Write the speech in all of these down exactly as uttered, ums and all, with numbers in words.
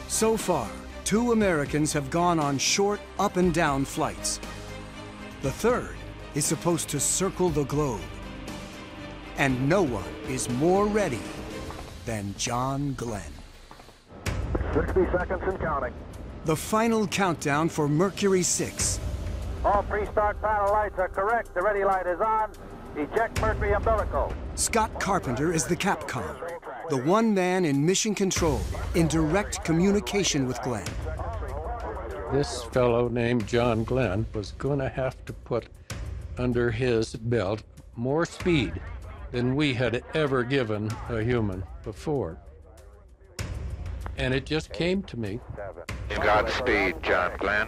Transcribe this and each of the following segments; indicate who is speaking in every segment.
Speaker 1: So far, two Americans have gone on short up and down flights. The third is supposed to circle the globe. And no one is more ready than John Glenn.
Speaker 2: sixty seconds and counting.
Speaker 1: The final countdown for Mercury six.
Speaker 2: All pre-start panel lights are correct. The ready light is on. Eject Mercury umbilical.
Speaker 1: Scott Carpenter is the Capcom, the one man in mission control, in direct communication with Glenn.
Speaker 3: This fellow named John Glenn was going to have to put under his belt more speed than we had ever given a human before. And it just came to me.
Speaker 4: Godspeed, John Glenn.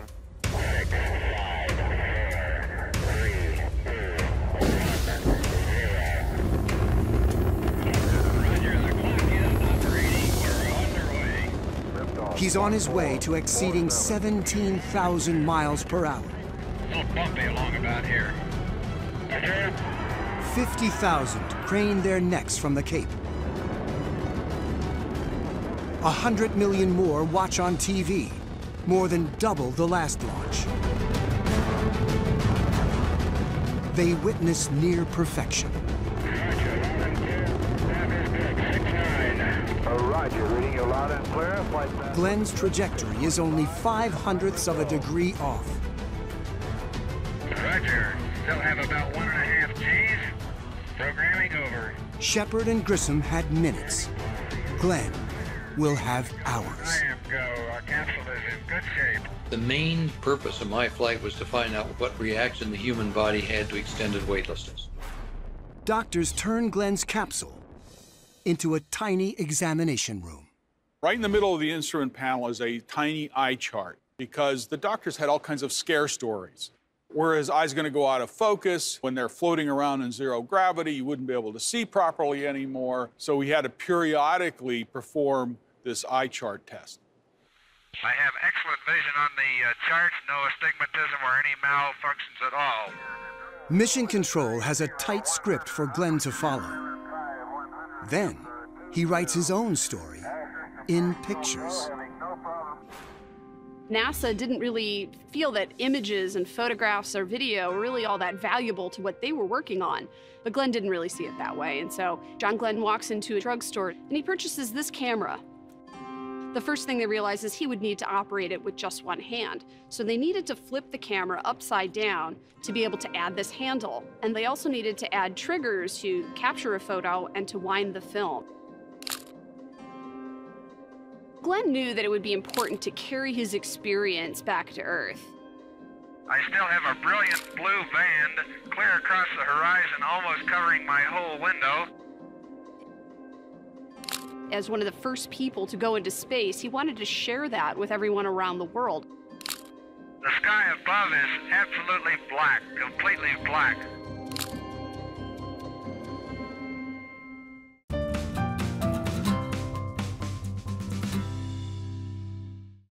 Speaker 1: He's on his way to exceeding seventeen thousand miles per hour.
Speaker 5: A little bumpy along about here.
Speaker 1: fifty thousand crane their necks from the Cape. A hundred million more watch on T V, more than double the last launch. They witness near perfection.
Speaker 2: Roger, reading you loud and clear. Flight path.
Speaker 1: Glenn's trajectory is only five hundredths of a degree off.
Speaker 5: Roger. Still have about one and a half G's. Programming over.
Speaker 1: Shepard and Grissom had minutes. Glenn will have hours.
Speaker 5: I am go. Our capsule is in good shape.
Speaker 6: The main purpose of my flight was to find out what reaction the human body had to extended weightlessness.
Speaker 1: Doctors turn Glenn's capsule into a tiny examination room.
Speaker 7: Right in the middle of the instrument panel is a tiny eye chart because the doctors had all kinds of scare stories. Were his eyes going to go out of focus? When they're floating around in zero gravity, you wouldn't be able to see properly anymore. So we had to periodically perform this eye chart test.
Speaker 5: I have excellent vision on the uh, charts, no astigmatism or any malfunctions at all.
Speaker 1: Mission Control has a tight script for Glenn to follow. Then, he writes his own story in pictures.
Speaker 8: NASA didn't really feel that images and photographs or video were really all that valuable to what they were working on. But Glenn didn't really see it that way. And so John Glenn walks into a drugstore and he purchases this camera. The first thing they realize is he would need to operate it with just one hand. So they needed to flip the camera upside down to be able to add this handle. And they also needed to add triggers to capture a photo and to wind the film. Glenn knew that it would be important to carry his experience back to Earth.
Speaker 5: I still have a brilliant blue band clear across the horizon, almost covering my whole window.
Speaker 8: As one of the first people to go into space, he wanted to share that with everyone around the world.
Speaker 5: The sky above is absolutely black, completely black.